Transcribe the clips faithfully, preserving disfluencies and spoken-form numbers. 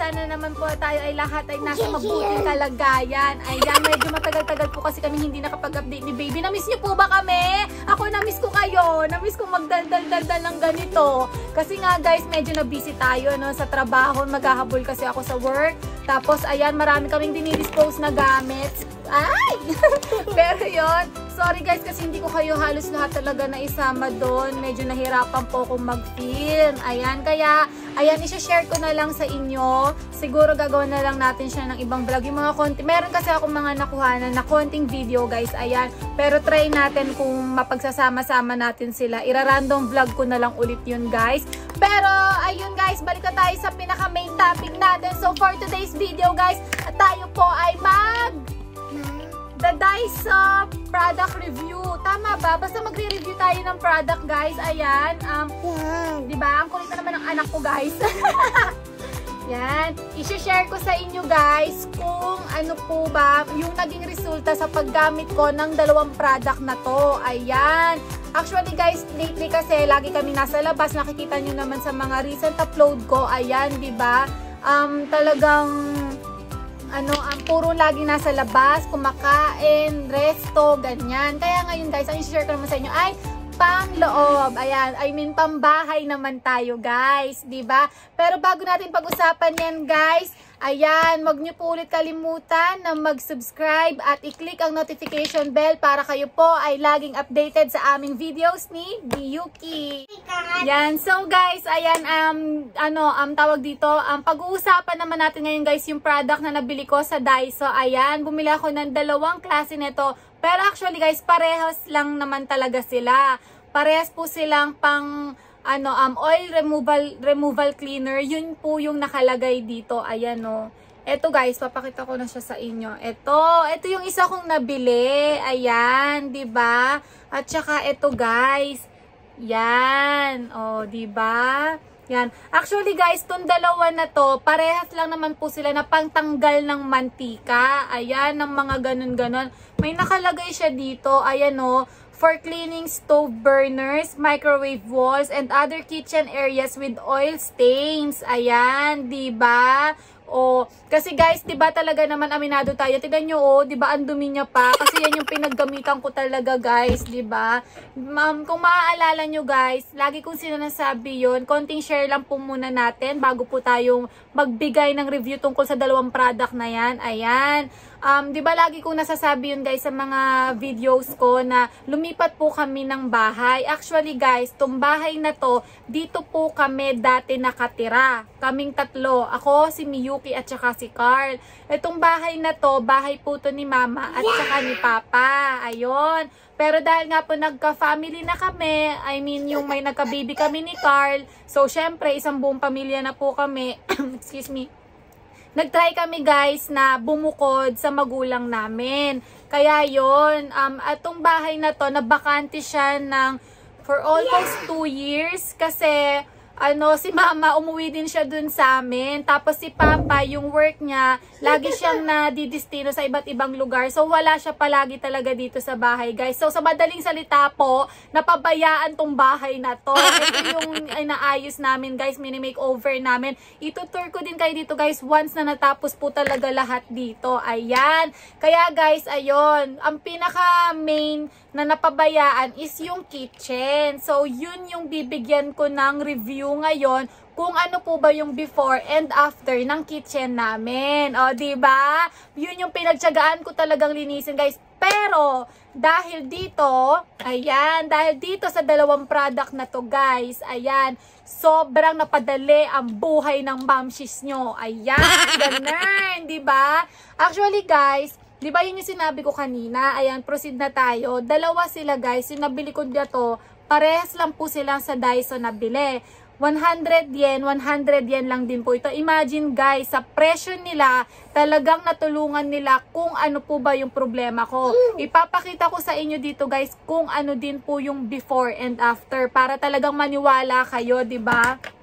sana naman po tayo ay lahat ay nasa mabuting kalagayan. Ayan, medyo matagal-tagal po kasi kami hindi nakapag-update ni baby. Na-miss niyo po ba kami? Ako na-miss ko kayo. Na-miss ko magdaldal-daldal ng ganito. Kasi nga guys, medyo na-busy tayo no, sa trabaho. Maghahabol kasi ako sa work. Tapos ayan, marami kaming dinidispose na gamit. Ay! Pero yon, sorry guys kasi hindi ko kayo halos lahat talaga na isama doon. Medyo nahirapan po akong mag-film. Ayan, kaya ayan, isa-share ko na lang sa inyo. Siguro gagawin na lang natin siya ng ibang vlog. Yung mga konti, meron kasi ako mga nakuhanan na konting video guys. Ayan, pero try natin kung mapagsasama-sama natin sila. Ira-random vlog ko na lang ulit yun guys. Pero ayun guys, balik na tayo sa pinaka main topic natin. So for today's video guys, tayo po ay mag The Daiso product review. Tama ba? Basta magre-review tayo ng product, guys. Ayan. Um, yeah. Diba? Ang kulit na naman ng anak ko, guys. Yan. I-share ko sa inyo, guys, kung ano po ba yung naging resulta sa paggamit ko ng dalawang product na to. Ayan. Actually, guys, lately kasi lagi kami nasa labas. Nakikita nyo naman sa mga recent upload ko. Ayan, diba? Um, talagang ano, ang um, puro lagi nasa labas, kumakain, resto, ganyan. Kaya ngayon guys, ang i-share ko naman sa inyo ay pang-loob. Ayan, I mean pambahay naman tayo guys, diba? Pero bago natin pag-usapan yan guys, ayan, wag niyo po ulit kalimutan na mag-subscribe at i-click ang notification bell para kayo po ay laging updated sa aming videos ni Yuki. Yan, so guys, ayan, um, ano, um, tawag dito, um, pag-uusapan naman natin ngayon guys yung product na nabili ko sa Daiso. Ayan, bumili ako ng dalawang klase nito. Pero actually guys, parehas lang naman talaga sila. Parehas po silang pang ano, um, oil removal removal cleaner. Yun po yung nakalagay dito. Ayan o. Ito guys, papakita ko na siya sa inyo. Ito, ito yung isa kong nabili. Ayan, 'di ba? At saka ito guys. Yan. O, 'di ba? Yan. Actually guys, tong dalawa na to, parehas lang naman po sila na pangtanggal ng mantika. Ayan, ng mga ganun-ganon. May nakalagay siya dito. Ayan o. For cleaning stove burners, microwave walls, and other kitchen areas with oil stains. Ayan, diba? O, kasi guys, diba talaga naman aminado tayo. Tignan nyo, oh, diba ang dumi niya pa? Kasi yan yung pinaggamitan ko talaga, guys, diba? Um, kung maaalala nyo, guys, lagi kong sinasabi yun. Konting share lang po muna natin bago po tayong magbigay ng review tungkol sa dalawang product na yan. Ayan. Um, di ba lagi kong nasasabi yun guys sa mga videos ko na lumipat po kami ng bahay. Actually guys, tong bahay na to, dito po kami dati nakatira. Kaming tatlo. Ako, si Miyuki at saka si Carl. Itong bahay na to, bahay po to ni Mama at saka ni Papa. Ayun. Pero dahil nga po nagka-family na kami, I mean yung may nagka-baby kami ni Carl. So syempre isang buong pamilya na po kami. Excuse me. Nag-try kami guys na bumukod sa magulang namin. Kaya yon um, atong bahay na to, nabakante siya ng for almost two years. Kasi ano, si Mama umuwi din siya dun sa amin. Tapos si Papa, yung work niya, lagi siyang nadidistino sa iba't ibang lugar. So wala siya palagi talaga dito sa bahay guys. So sa madaling salita po, napabayaan tong bahay na to. Ito yung inaayos namin guys, mini makeover namin. Itutour ko din kayo dito guys once na natapos po talaga lahat dito. Ayan. Kaya guys, ayun, ang pinaka main na napabayaan is yung kitchen. So yun yung bibigyan ko ng review ngayon kung ano po ba yung before and after ng kitchen namin. O, diba? Yun yung pinagtyagaan ko talagang linisin, guys. Pero, dahil dito, ayan, dahil dito sa dalawang product na to, guys, ayan, sobrang napadali ang buhay ng mamshis nyo. Ayan, ganun, diba? Actually, guys, di ba yun yung sinabi ko kanina? Ayan, proceed na tayo. Dalawa sila guys, yung nabili ko dito, parehas lang po sila sa Daiso nabili. one hundred yen, one hundred yen lang din po ito. Imagine guys, sa presyo nila, talagang natulungan nila kung ano po ba yung problema ko. Ipapakita ko sa inyo dito guys, kung ano din po yung before and after, para talagang maniwala kayo, di ba?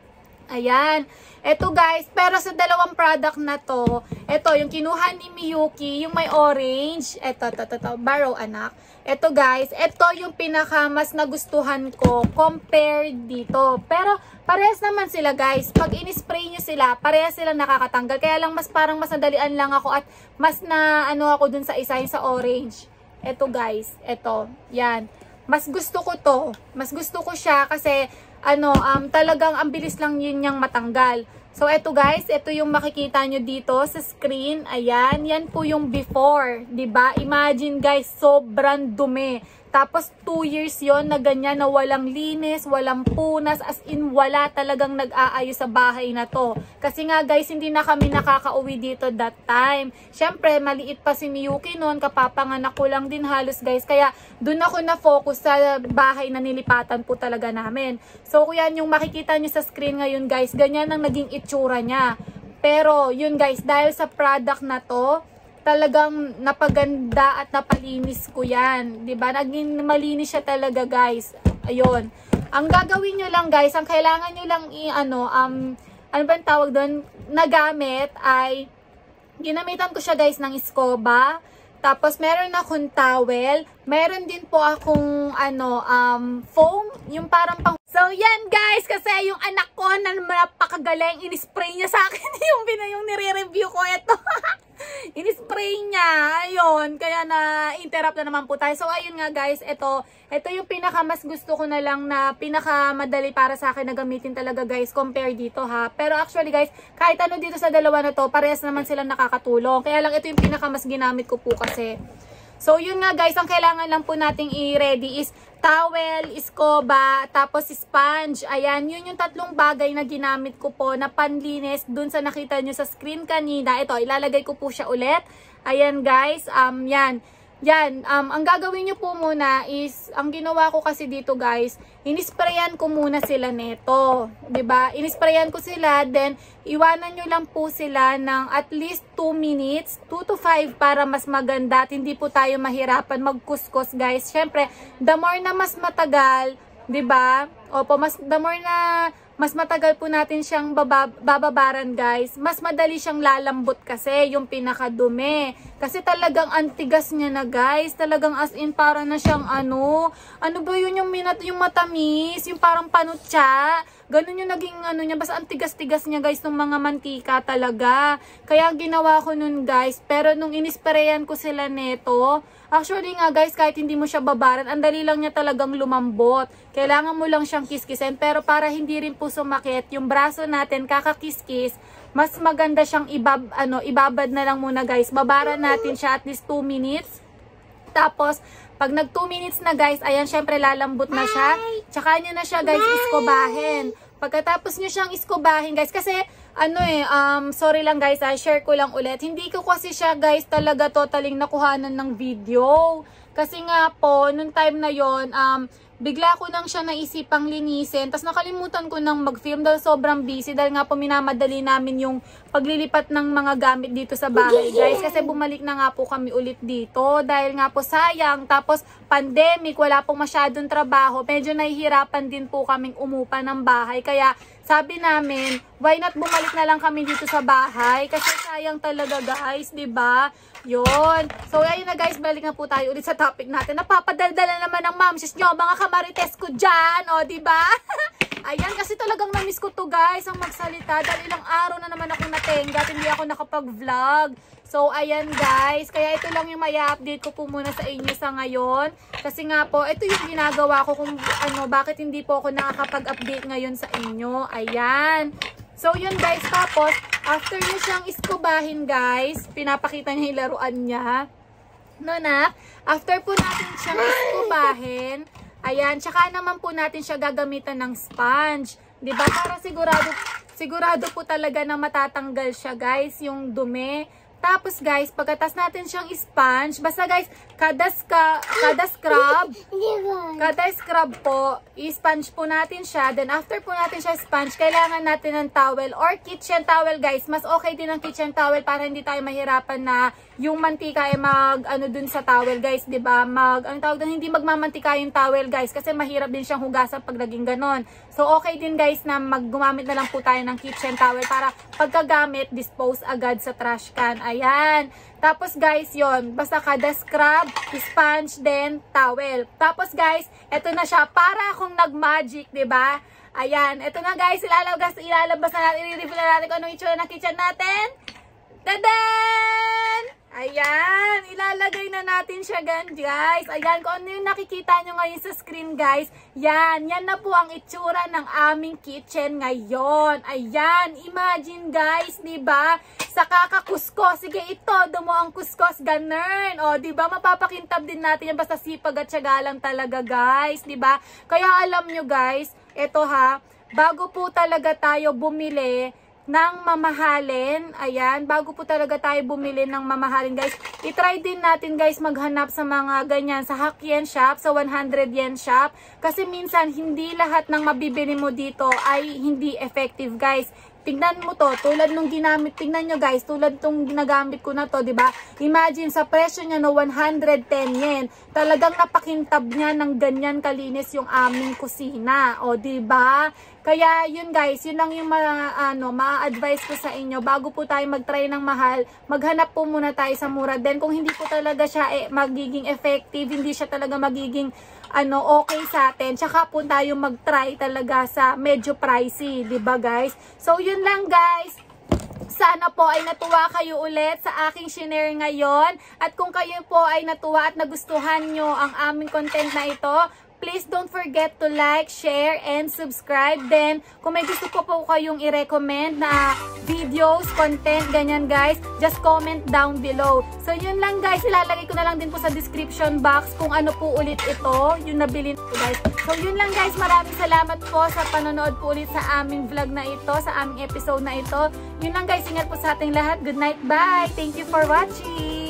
Ayan. Ito guys, pero sa dalawang product na to, ito yung kinuha ni Miyuki, yung may orange. Ito, ito, ito, ito, Barrow anak. Ito guys, ito yung pinaka mas nagustuhan ko compared dito. Pero parehas naman sila guys. Pag in-spray nyo sila, parehas sila nakakatanggal. Kaya lang mas parang mas nadalian lang ako at mas na ano ako dun sa isa yung sa orange. Ito guys, ito. Yan. Mas gusto ko to. Mas gusto ko siya kasi ano, um, talagang ang bilis lang yun niyang matanggal. So, eto guys, ito yung makikita nyo dito sa screen. Ayan, yan po yung before. Diba? Imagine guys, sobrang dumi. Tapos, two years yon na ganyan na walang linis, walang punas, as in wala talagang nag-aayos sa bahay na to. Kasi nga guys, hindi na kami nakakauwi dito that time. Siyempre, maliit pa si Miyuki noon, kapapanganak ko lang din halos guys. Kaya, dun ako na-focus sa bahay na nilipatan po talaga namin. So, yan yung makikita nyo sa screen ngayon guys, ganyan ang naging itsura niya. Pero, yun guys, dahil sa product na to, talagang napaganda at napalinis ko yan. Diba? Naging malinis siya talaga guys. Ayun. Ang gagawin nyo lang guys, ang kailangan nyo lang i-ano, um, ano ba ang tawag doon? Nagamit ay, ginamitan ko siya guys ng Escoba. Tapos meron akong towel. Meron din po akong ano, um, foam. Yung parang pang... So yan guys, kasi yung anak ko na napakagaling, in-spray niya sa akin yung, yung nire-review ko. Ito. In-spray niya. Ayun. Kaya na-interrupt na naman po tayo. So, ayun nga guys. Ito, ito yung pinaka mas gusto ko na lang na pinaka madali para sa akin na gamitin talaga guys. Compare dito ha. Pero actually guys, kahit ano dito sa dalawa na to, parehas naman silang nakakatulong. Kaya lang ito yung pinaka mas ginamit ko po kasi. So, yun nga guys, ang kailangan lang po nating i-ready is towel, Escoba, tapos sponge. Ayan, yun yung tatlong bagay na ginamit ko po na panlinis dun sa nakita nyo sa screen kanina. Ito, ilalagay ko po siya ulit. Ayan guys, um, yan. Yan, um, ang gagawin nyo po muna is, ang ginawa ko kasi dito guys, inisprayan ko muna sila neto. Diba? Inisprayan ko sila, then iwanan nyo lang po sila ng at least two minutes, two to five para mas maganda at hindi po tayo mahirapan magkuskus guys. Syempre, the more na mas matagal, diba? Opo, mas, the more na mas matagal po natin siyang babab bababaran guys, mas madali siyang lalambot kasi yung pinakadumi. Kasi talagang antigas niya na guys, talagang as in para na siyang ano, ano ba yun yung, minat yung matamis, yung parang panutsa. Ganun yung naging ano niya, basta antigas-tigas niya guys ng mga mantika talaga. Kaya ginawa ko nun guys, pero nung inisprayan ko sila neto, actually nga guys, kahit hindi mo siya babaran, ang dali lang niya talagang lumambot. Kailangan mo lang siyang kiskisin, pero para hindi rin po sumakit yung braso natin kakakiskis, mas maganda siyang ibab, ano, ibabad na lang muna guys. Babaran natin siya at least two minutes. Tapos, pag nag two minutes na guys, ayan, syempre lalambot na siya. Tsaka nyo na siya guys iskobahin. Pagkatapos nyo siyang iskobahin guys, kasi ano eh, um, sorry lang guys, ah, share ko lang ulit. Hindi ko kasi siya guys talaga totaling nakuhanan ng video. Kasi nga po, nung time na yon um, bigla ko nang siya naisipang linisin. Tapos nakalimutan ko nang mag-film dahil sobrang busy. Dahil nga po minamadali namin yung paglilipat ng mga gamit dito sa bahay guys. Kasi bumalik na nga po kami ulit dito. Dahil nga po sayang. Tapos pandemic, wala pong masyadong trabaho. Medyo nahihirapan din po kaming umupa ng bahay. Kaya sabi namin, why not bumalik na lang kami dito sa bahay? Kasi sayang talaga guys, diba? Yun. So, ayun na guys, balik na po tayo ulit sa topic natin. Napapadaldala naman ng mamsis nyo, mga kamarites ko dyan, o, diba? Ayan, kasi talagang namiss ko to guys, ang magsalita. Dahil ilang araw na naman ako natenga at hindi ako nakapag-vlog. So, ayan guys, kaya ito lang yung maya update ko po muna sa inyo sa ngayon. Kasi nga po, ito yung ginagawa ko kung ano, bakit hindi po ako nakakapag-update ngayon sa inyo. Ayan. So, yun guys, tapos, after nyo siyang iskubahin guys, pinapakita niya yung laruan niya. No, na? After po natin siyang iskubahin, ayan, tsaka naman po natin siya gagamitan ng sponge. Diba? Para sigurado, sigurado po talaga na matatanggal siya guys, yung dumi. Tapos guys, pagkatas natin siyang sponge, basta guys, kada, ska, kada scrub, kada scrub po, i-sponge po natin siya. Then after po natin siya sponge, kailangan natin ng towel or kitchen towel guys. Mas okay din ang kitchen towel para hindi tayo mahirapan na yung mantika ay mag ano dun sa towel guys, 'di ba? Mag ano tawag doon, hindi magmamantika yung towel guys kasi mahirap din siyang hugasan pag naging ganon. So okay din guys na maggumamit na lang po tayo ng kitchen towel para pagkagamit dispose agad sa trash can. Ayan. Tapos guys, yon, basta kada scrub, sponge, then towel. Tapos guys, eto na siya, para akong nag-magic, 'di ba? Ayan, eto na guys, ilalabas, ilalabas na natin, i-reveal na natin kung anong itsura ng kitchen natin. Tadan! Ayan, ilalagay na natin siya guys. Ayan, kung ano yung nakikita nyo ngayon sa screen guys, yan, yan na po ang itsura ng aming kitchen ngayon. Ayan, imagine guys, diba? Sa kakakuskos, sige ito, dumo ang kuskos, ganun. O, diba, mapapakintab din natin yan, basta sipag at syaga lang talaga guys, diba? Kaya alam nyo guys, ito ha, bago po talaga tayo bumili ng mamahalin, ayan, bago po talaga tayo bumili ng mamahalin guys, itry din natin guys maghanap sa mga ganyan, sa Hak Yen shop, sa one hundred yen shop, kasi minsan hindi lahat ng mabibili mo dito ay hindi effective guys. Tingnan mo to, tulad nung ginamit, tingnan nyo guys, tulad tong ginagamit ko na to, di ba? Imagine sa presyo niya no one hundred ten yen, talagang napakintab niya ng ganyan kalinis yung aming kusina, o di ba? Kaya yun guys, yun lang yung ma, ano, ma-advise ko sa inyo, bago po tayo mag-try ng mahal, maghanap po muna tayo sa mura. Then kung hindi po talaga siya eh, magiging effective, hindi siya talaga magiging ano, okay sa atin, tsaka po tayo mag-try talaga sa medyo pricey, di ba guys? So yun lang guys. Sana po ay natuwa kayo ulit sa aking share ngayon. At kung kayo po ay natuwa at nagustuhan nyo ang aming content na ito, please don't forget to like, share, and subscribe. Then, kung may gusto po po kayong i-recommend na videos, content, ganyan guys, just comment down below. So, yun lang guys. Ilalagay ko na lang din po sa description box kung ano po ulit ito, yung nabili ko guys. So, yun lang guys. Maraming salamat po sa panonood po ulit sa aming vlog na ito, sa aming episode na ito. Yun lang guys. Ingat po sa ating lahat. Good night. Bye. Thank you for watching.